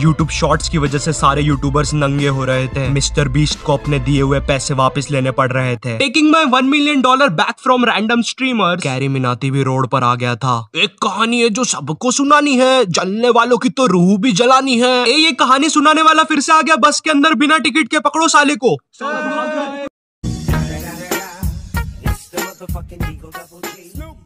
YouTube shorts की वजह से सारे यूट्यूबर्स नंगे हो रहे थे। मिस्टर बीस्ट को अपने दिए हुए पैसे वापस लेने पड़ रहे थे। Taking my $1 million back from random streamers, Carry Minati भी रोड पर आ गया था। एक कहानी है जो सबको सुनानी है, जलने वालों की तो रूह भी जलानी है। ये कहानी सुनाने वाला फिर से आ गया बस के अंदर बिना टिकट के, पकड़ो साले को।